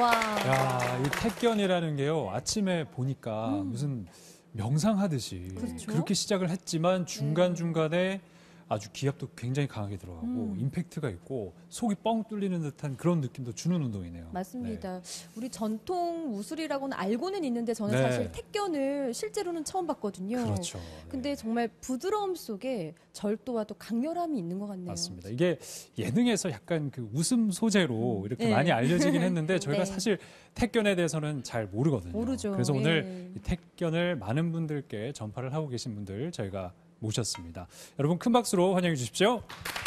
와. 야, 이 택견이라는 게요. 아침에 보니까 무슨 명상하듯이 그렇죠? 그렇게 시작을 했지만 중간중간에 아주 기압도 굉장히 강하게 들어가고 임팩트가 있고 속이 뻥 뚫리는 듯한 그런 느낌도 주는 운동이네요. 맞습니다. 우리 전통 무술이라고는 알고는 있는데 저는 네. 사실 택견을 실제로는 처음 봤거든요. 그렇죠. 네. 근데 정말 부드러움 속에 절도와 또 강렬함이 있는 것 같네요. 맞습니다. 이게 예능에서 약간 그 웃음 소재로 이렇게 네. 많이 알려지긴 했는데 저희가 네. 사실 택견에 대해서는 잘 모르거든요. 모르죠. 그래서 오늘 예. 이 택견을 많은 분들께 전파를 하고 계신 분들 저희가 모셨습니다. 여러분 큰 박수로 환영해 주십시오.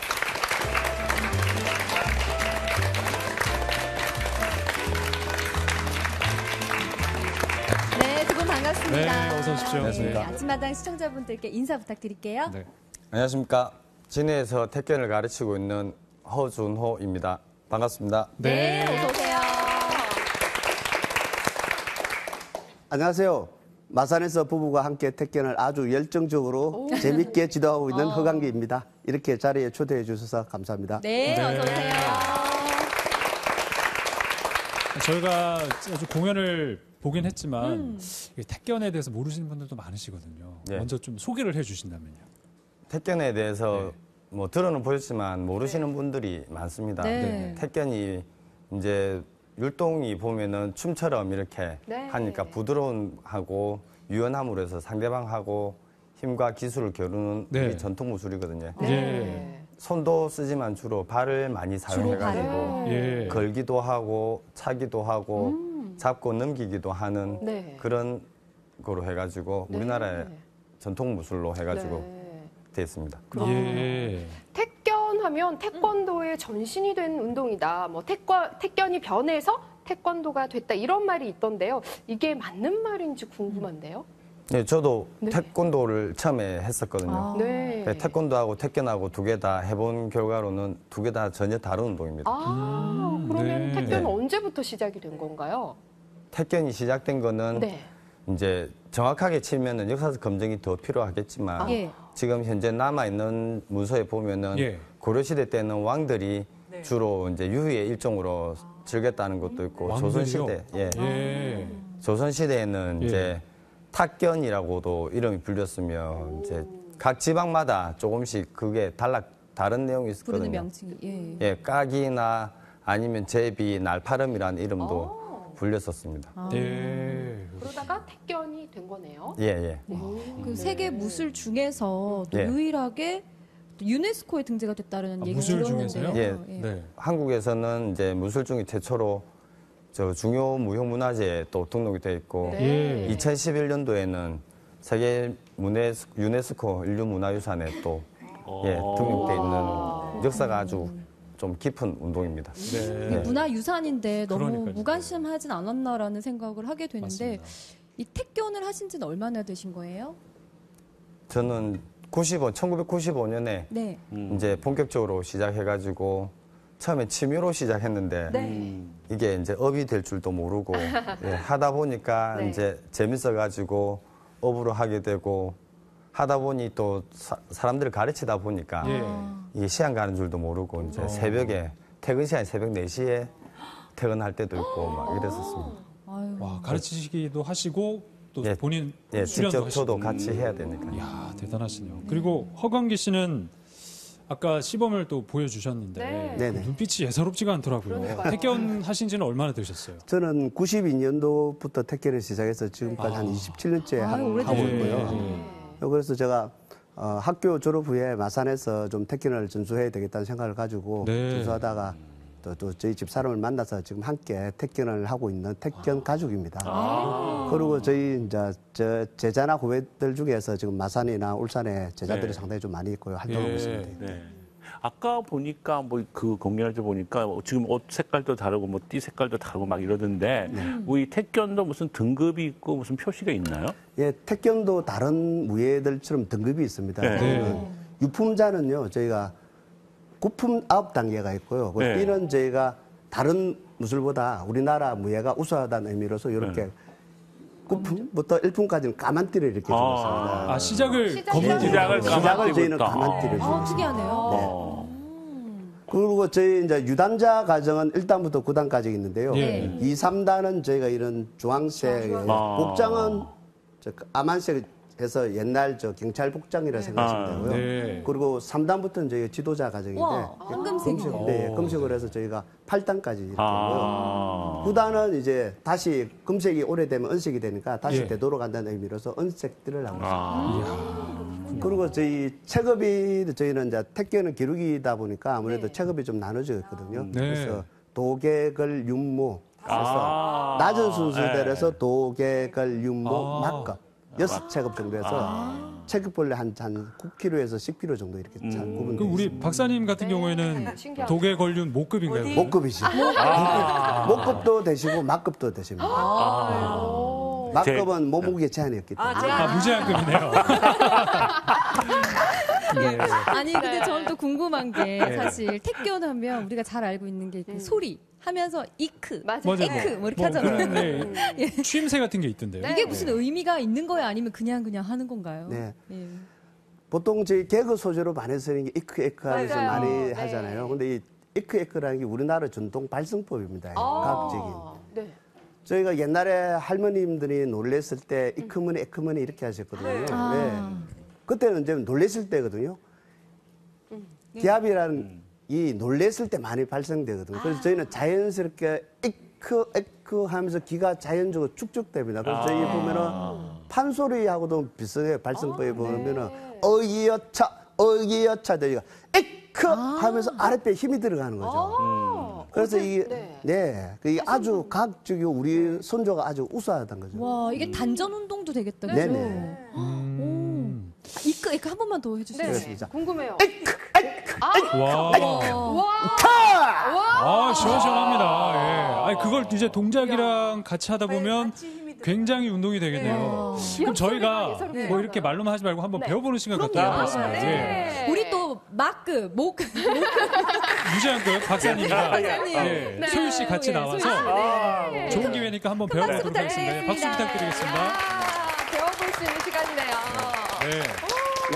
네, 두 분 반갑습니다. 네, 어서 오십시오. 안녕하십니까. 네, 아침마당 시청자분들께 인사 부탁드릴게요. 네. 안녕하십니까. 진해에서 택견을 가르치고 있는 허준호입니다. 반갑습니다. 네, 어서 오세요. 안녕하세요. 마산에서 부부가 함께 택견을 아주 열정적으로 재밌게 지도하고 있는 허강기입니다. 이렇게 자리에 초대해 주셔서 감사합니다. 네, 어서 오세요. 저희가 아주 공연을 보긴 했지만 이 택견에 대해서 모르시는 분들도 많으시거든요. 네. 먼저 좀 소개를 해주신다면요. 택견에 대해서 네. 뭐 들어는 보셨지만 모르시는 분들이 많습니다. 네. 택견이 이제 율동이 보면은 춤처럼 이렇게 네. 하니까 부드러움하고 유연함으로 해서 상대방하고 힘과 기술을 겨루는 네. 우리 전통 무술이거든요. 예. 손도 쓰지만 주로 발을 많이 사용해가지고 예. 걸기도 하고 차기도 하고 잡고 넘기기도 하는 네. 그런 거로 해가지고 네. 우리나라의 전통 무술로 해가지고 네. 돼 있습니다. 예. 택견하면 태권도의 전신이 된 운동이다. 뭐 택견이 변해서 태권도가 됐다 이런 말이 있던데요. 이게 맞는 말인지 궁금한데요. 네, 저도 네. 태권도를 처음에 했었거든요. 네. 태권도하고 택견하고 두 개 다 해본 결과로는 두 개 다 전혀 다른 운동입니다. 그러면 네. 택견은 네. 언제부터 시작이 된 건가요? 택견이 시작된 거는 네. 이제 정확하게 치면은 역사적 검증이 더 필요하겠지만 예. 지금 현재 남아 있는 문서에 보면은 예. 고려시대 때는 왕들이 주로 이제 유희의 일종으로 즐겼다는 것도 있고 왕들이요? 조선시대 예. 조선시대에는 예. 이제 탁견이라고도 이름이 불렸으며 이제 각 지방마다 조금씩 그게 다른 내용이 부르는 있었거든요. 명칭이. 예. 예, 까기나 아니면 제비, 날파름이라는 이름도 불렸었습니다. 예. 그러다가 택견이 된 거네요. 예, 예. 그 세계 무술 중에서 또 예. 유일하게 또 유네스코에 등재가 됐다는 얘기를 무술 들었는데요. 중에서요? 예. 네. 한국에서는 이제 무술 중에 최초로 저 중요 무형문화재에 또 등록이 돼 있고 예. 2011년도에는 세계 유네스코 인류문화유산에 또 등록돼 있는 역사가 아주 좀 깊은 운동입니다. 네. 이게 문화유산인데 너무 그러니까요. 무관심하진 않았나라는 생각을 하게 되는데 맞습니다. 이 택견을 하신 지는 얼마나 되신 거예요? 저는 1995년에 네. 이제 본격적으로 시작해가지고 처음에 취미로 시작했는데 네. 이게 이제 업이 될 줄도 모르고 하다 보니까 네. 이제 재밌어가지고 업으로 하게 되고 하다 보니 또 사람들을 가르치다 보니까 예. 이게 시간 가는 줄도 모르고 이제 새벽에 퇴근 시간이 새벽 4시에 퇴근할 때도 있고 막 이랬었습니다. 아유. 와, 가르치시기도 하시고 또 예. 본인 예, 수련도 직접 하시고. 저도 같이 해야 되니까. 이야, 대단하시네요. 그리고 허광기 씨는 아까 시범을 또 보여주셨는데 네. 네네. 눈빛이 예사롭지가 않더라고요. 그러니까요. 택견 하신 지는 얼마나 되셨어요? 저는 92년도부터 택견을 시작해서 지금까지 한 27년째 아유, 하고 오래되셨네요. 있고요. 그래서 제가 학교 졸업 후에 마산에서 좀 택견을 전수해야 되겠다는 생각을 가지고 네. 전수하다가 또 저희 집 사람을 만나서 지금 함께 택견을 하고 있는 택견 가족입니다. 그리고 저희 이제 저 제자나 후배들 중에서 지금 마산이나 울산에 제자들이 네. 상당히 좀 많이 있고요. 활동하고 예. 있습니다. 네. 아까 보니까 뭐 그 공연할 때 보니까 지금 옷 색깔도 다르고 뭐 띠 색깔도 다르고 막 이러던데 우리 택견도 무슨 등급이 있고 무슨 표시가 있나요? 예, 택견도 다른 무예들처럼 등급이 있습니다. 네. 유품자는요, 저희가 구품 9단계가 있고요. 그 네. 띠는 저희가 다른 무술보다 우리나라 무예가 우수하다는 의미로서 이렇게 구품부터 1품까지는 까만 띠를 이렇게 주고 있습니다. 아, 시작을 시작을 검은 시작을 띠로. 까만 시작을 저희는 띠부터. 까만 띠를 주고 있습니다. 특이하네요. 그리고 저희 이제 유단자 과정은 1단부터 9단까지 있는데요. 예. 2, 3단은 저희가 이런 주황색, 복장은 저 아만색에서 옛날 저 경찰 복장이라 생각하시면 되고요. 네. 그리고 3단부터는 저희가 지도자 과정인데 와, 황금색이네. 네, 금색으로 해서 저희가 8단까지 이렇게 하고요. 9단은 이제 다시 금색이 오래되면 은색이 되니까 다시 예. 되돌아간다는 의미로서 은색들을 하고 있습니다. 그리고 저희 체급이 저희는 이제 택견은 기록이다 보니까 아무래도 체급이 좀 나눠져 있거든요. 네. 그래서 도개걸, 윤모 그래서 낮은 순서대로서 도개걸, 윤모, 막급 6체급 정도에서 체급별로 한 9kg에서 10kg 정도 이렇게 잘 그 구분되어 우리 있습니다. 박사님 같은 경우에는 신기하다. 독에 걸린 목급인가요? 목급이죠. 목급도 되시고 막급도 되십니다. 막급은 몸무게 제한이 없기 때문에. 무제한급이네요. 아니 근데 저는 또 궁금한 게 사실 택견하면 우리가 잘 알고 있는 게 그 소리 하면서 이크, 맞아요. 에크 뭐 이렇게 하잖아요. 그런, 네. 취임새 같은 게 있던데요. 이게 무슨 의미가 있는 거예요? 아니면 그냥 하는 건가요? 네. 예. 보통 저희 개그 소재로 많이 쓰는 게 이크 하면서 맞아요. 많이 네. 하잖아요. 근데 이 이크라는 게 우리나라 전통 발성법입니다. 과학적인. 네. 저희가 옛날에 할머님들이 놀랬을 때 이크머니 에크머니 이렇게 하셨거든요. 네. 그때는 이제 놀랬을 때거든요. 기압이라는 이 놀랬을 때 많이 발생되거든요. 그래서 저희는 자연스럽게 에크 하면서 기가 자연적으로 축적됩니다. 그래서 저희 보면은 판소리하고도 비슷해요. 발성법에 보면은 어이여차 저희가 에크 하면서 아랫배에 힘이 들어가는 거죠. 그래서 이게 그게 아주 과학적이고 우리 손조가 아주 우수하다는 거죠. 와 이게 단전 운동도 되겠다. 그죠? 네네. 이크 에크 한 번만 더 해주세요. 네. 그렇습니다. 궁금해요. 와. 시원시원합니다. 예. 아니, 그걸 이제 동작이랑 같이 하다 보면 굉장히 운동이 되겠네요. 그럼 저희가 예사롭게 뭐 이렇게 말로만 하지 말고 한번 배워보는 시간 갖도록 하겠습니다. 예. 우리 또 막급, 목 무제한급 박사님과 박사님. 예. 네. 소유 씨 같이 네, 나와서 소유 씨. 좋은 기회니까 한번 배워보도록 하겠습니다. 예, 박수 부탁드리겠습니다. 배워볼 수 있는 시간이네요. 네.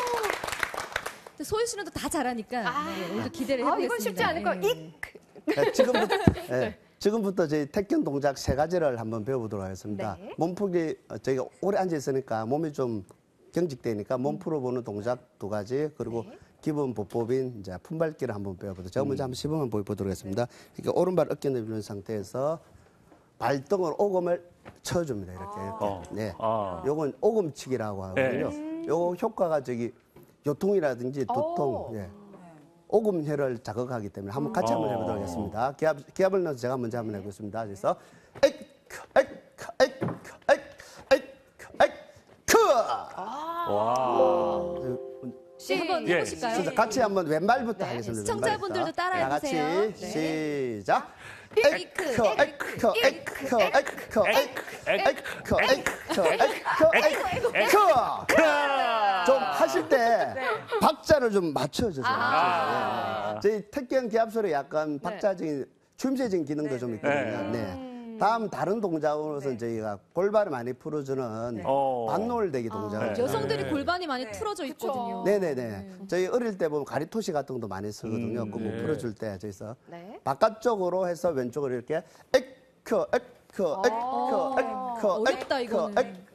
소유 씨는 또 다 잘하니까 네, 오늘도 기대를 해보겠습니다. 이건 쉽지 않을 거. 예. 네, 지금부터 저희 택견 동작 3가지를 한번 배워보도록 하겠습니다. 네. 몸풀기 저희가 오래 앉아 있으니까 몸이 좀 경직되니까 몸 풀어보는 동작 2가지 그리고 기본 보법인 이제 품밟기를 한번 배워보도록. 제가 먼저 한번 시범을 보여보도록 하겠습니다. 그러니까 오른발 어깨 내밀는 상태에서 발등을 오금을 쳐줍니다. 이렇게. 네. 요건 오금치기라고 하거든요. 요 효과가 저기 요통이라든지 두통, 오금혈을 자극하기 때문에 한번 같이 한번 해보도록 하겠습니다. 기압을 넣어서 제가 먼저 한번 해보겠습니다. 그래서 한번 해보실까요? 그래서 같이 한번 왼발부터 하겠습니다. 시청자분들도 왼발부터. 따라해 다 같이 보세요. 시작. 좀 하실 때 박자를 좀 맞춰주세요. 저희 택견 기합소리 약간 박자적인 춤새적인 기능도 좀 있거든요. 네. 다음 다른 동작으로서 저희가 골반을 많이 풀어주는 반놀대기 동작을 여성들이 골반이 많이 틀어져 있거든요. 네네네. 저희 어릴 때 보면 가리토시 같은 것도 많이 쓰거든요. 그거 뭐 풀어줄 때 저기서 바깥쪽으로 해서 왼쪽으로 이렇게 어렵다, 이거는.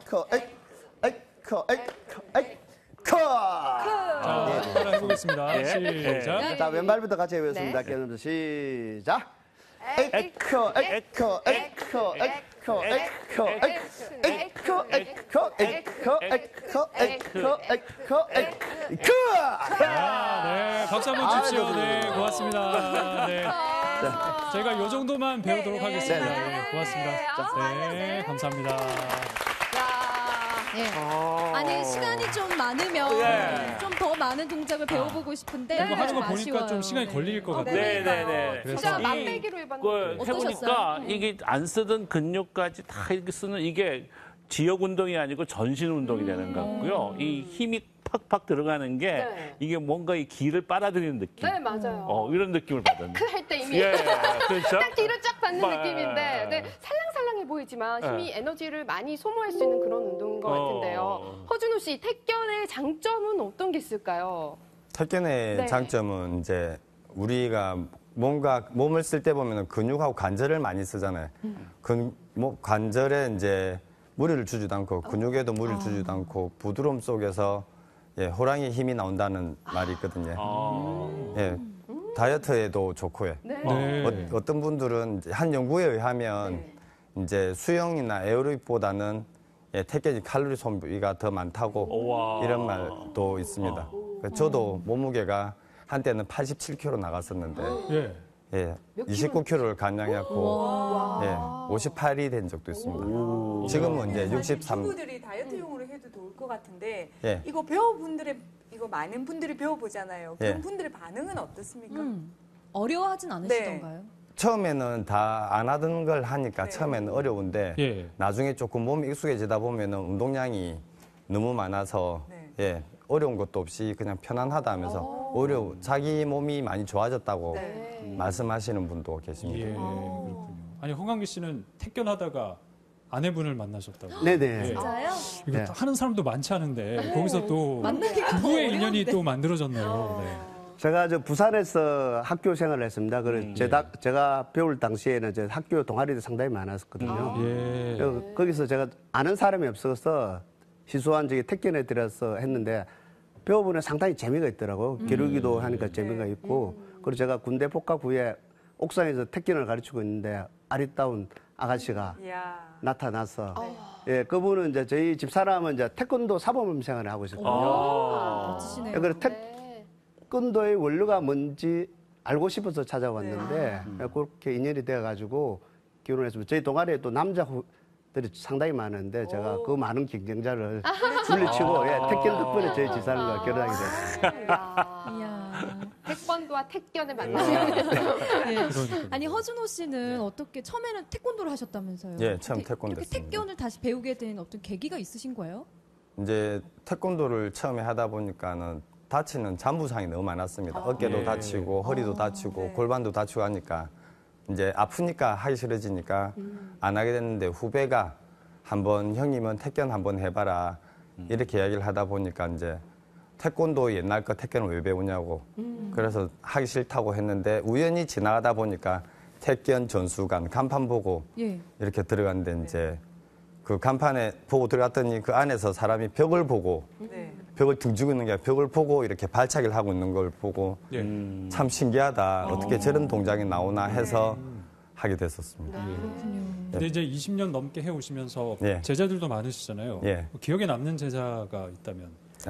자, 따라 해보겠습니다. 시작. 자, 왼발부터 같이 해보겠습니다. 계속해서 시작. 네, 박수 한번 주십시오. 네, 고맙습니다. 네. 저희가 요 정도만 배우도록 하겠습니다. 네, 고맙습니다. 네, 감사합니다. 예. 아니 시간이 좀 많으면 좀 더 많은 동작을 배워보고 싶은데 이거 하는 거 좀 보니까 아쉬워요. 좀 시간이 걸릴 것 같아요. 네네네. 진짜 그래서 맛배기로 해봤는데. 해보니까 이게 안 쓰던 근육까지 다 이렇게 쓰는 이게 지역 운동이 아니고 전신 운동이 되는 것 같고요. 이 힘이 팍팍 들어가는 게 이게 뭔가 이 기를 빨아들이는 느낌. 네, 맞아요. 이런 느낌을 받았네. 할 때 이미 그렇죠. 딱 뒤로 쫙 받는 느낌인데 살랑살랑해 보이지만 힘이 에너지를 많이 소모할 수 있는 그런 운동인 것 같은데요. 허준호 씨, 택견의 장점은 어떤 게 있을까요? 택견의 네. 장점은 이제 우리가 뭔가 몸을 쓸 때 보면 근육하고 관절을 많이 쓰잖아요. 관절에 이제 무리를 주지도 않고 근육에도 무리를 주지도 않고 부드러움 속에서 예, 호랑이 힘이 나온다는 말이 있거든요. 예, 다이어트에도 좋고요. 네. 어떤 분들은 이제 한 연구에 의하면 이제 수영이나 에어로빅보다는 예, 택견이 칼로리 소비가 더 많다고 우와. 이런 말도 있습니다. 저도 몸무게가 한때는 87kg 나갔었는데 예. 예, 29kg를 감량했고 예, 58이 된 적도 있습니다. 지금은 이제 63. 친구들이 다이어트용으로 해도 좋을 것 같은데 예. 이거 이거 많은 분들이 배워보잖아요. 그런 예. 분들의 반응은 어떻습니까? 어려워하진 않으시던가요? 처음에는 다 안 하던 걸 하니까 처음에는 어려운데 예. 나중에 조금 몸이 익숙해지다 보면은 운동량이 너무 많아서 예, 어려운 것도 없이 그냥 편안하다 하면서 오히려 자기 몸이 많이 좋아졌다고 말씀하시는 분도 계십니다. 예. 그렇군요. 아니 홍한기 씨는 택견하다가 아내분을 만나셨다고. 네네. 예. 진짜요? 이거 네. 하는 사람도 많지 않은데 거기서 또 만나기가 더 부부의 인연이 어려운데. 또 만들어졌네요. 네. 제가 부산에서 학교 생활을 했습니다. 제가 배울 당시에는 학교 동아리도 상당히 많았거든요. 예. 거기서 제가 아는 사람이 없어서 시소한 택견에 들어서 했는데 배워보니 상당히 재미가 있더라고요. 기르기도 하니까 재미가 있고 그리고 제가 군대 복학 후에 옥상에서 택견을 가르치고 있는데 아리따운 아가씨가 이야. 나타나서 예, 그분은 이제 저희 집사람은 태권도 사범 생활을 하고 있었거든요. 멋지시네요. 그래서 태권도의 원료가 뭔지 알고 싶어서 찾아왔는데 그렇게 인연이 되어가지고 결혼했습니다. 저희 동아리에 또 남자들이 상당히 많은데 제가 그 많은 경쟁자를 물리치고 택견 덕분에 저희 집사람과 결혼하게 됐습니다. 이야. 태권도와 택견의 만남. 예. 그러니까요. 아니 허준호 씨는 어떻게 처음에는 태권도를 하셨다면서요? 예, 처음 태권도 이렇게 했습니다. 태권을 다시 배우게 된 어떤 계기가 있으신 거예요? 이제 태권도를 처음에 하다 보니까는 다치는 잔부상이 너무 많았습니다. 어깨도 다치고 허리도 다치고 골반도 다치고 하니까 이제 아프니까 하기 싫어지니까 안 하게 됐는데 후배가 한번 형님은 태권 한번 해봐라 이렇게 이야기를 하다 보니까 이제 태권도 옛날 거 태권을 왜 배우냐고 그래서 하기 싫다고 했는데 우연히 지나가다 보니까 태권 전수관 간판 보고 예. 이렇게 들어갔는데 이제 그 간판에 보고 들어갔더니 그 안에서 사람이 벽을 보고 벽을 등지고 있는 게 아니라 벽을 보고 이렇게 발차기를 하고 있는 걸 보고 예. 참 신기하다. 어떻게 저런 동작이 나오나 해서 하게 됐었습니다. 근데 이제 20년 넘게 해오시면서 예. 제자들도 많으시잖아요. 예. 기억에 남는 제자가 있다면?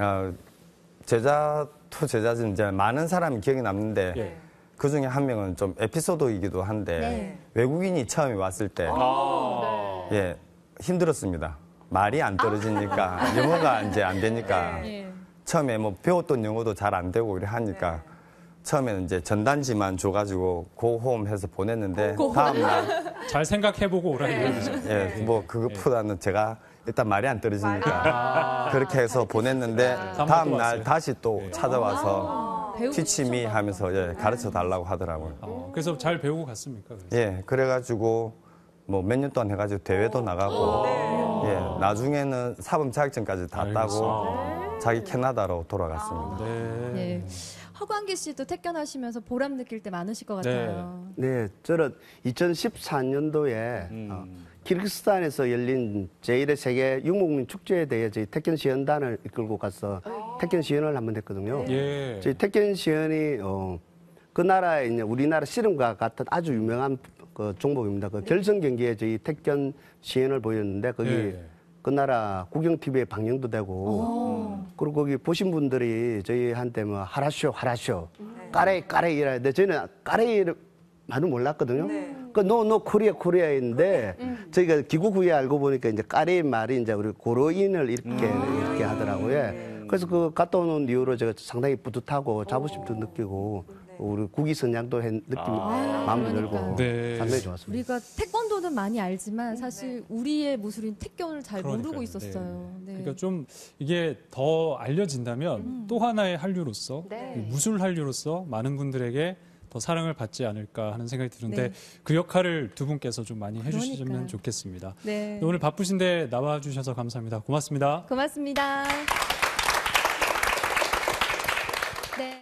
제자지만 이제 많은 사람이 기억에 남는데 예. 그 중에 한 명은 좀 에피소드이기도 한데 외국인이 처음에 왔을 때 예, 힘들었습니다. 말이 안 떨어지니까 영어가 이제 안 되니까 예. 처음에 뭐 배웠던 영어도 잘 안 되고 이래 하니까 처음에는 이제 전단지만 줘가지고 고홈해서 보냈는데 다음날 잘 생각해보고 오라는 얘기죠. 예, 뭐 그것보다는 제가 일단 말이 안 떨어지니까 그렇게 해서 보냈는데 다음날 다시 또 찾아와서 티치미 하면서 예, 가르쳐 달라고 하더라고요. 그래서 잘 배우고 갔습니까? 그래서? 예, 그래가지고 뭐 몇 년 동안 해가지고 대회도 나가고 예, 나중에는 사범 자격증까지 다 따고 자기 캐나다로 돌아갔습니다. 네. 예. 허광기 씨도 태권하시면서 보람 느낄 때 많으실 것 같아요. 네, 저는 2014년도에 키르기스탄에서 열린 제1회 세계 유목민 축제에 대해 저희 태권 시연단을 이끌고 가서 태권 시연을 한번 했거든요. 예. 저희 태권 시연이 그 나라에 있는 우리나라 씨름과 같은 아주 유명한 그 종목입니다. 그 결승 경기에 저희 태권 시연을 보였는데 거기 예. 그 나라 국영 TV에 방영도 되고 그리고 거기 보신 분들이 저희한테 뭐 하라쇼 까레 이라는데 저희는 까레를 많이 몰랐거든요. 그 노 코리아인데 저희가 귀국 후에 알고 보니까 이제 까레 말이 이제 우리 고로인을 이렇게 하더라고요. 그래서 그 갔다 오는 이후로 제가 상당히 뿌듯하고 자부심도 느끼고 우리 국위 선양도 마음도 들고 네. 상당히 좋았습니다. 우리가 태권도는 많이 알지만 사실 우리의 무술인 태권을 잘 모르고 그러니까요. 있었어요. 네. 그러니까 좀 이게 더 알려진다면 또 하나의 한류로서 무술 한류로서 많은 분들에게 더 사랑을 받지 않을까 하는 생각이 드는데 네. 그 역할을 두 분께서 좀 많이 해주시면 그러니까요. 좋겠습니다. 네. 오늘 바쁘신데 나와주셔서 감사합니다. 고맙습니다. 고맙습니다.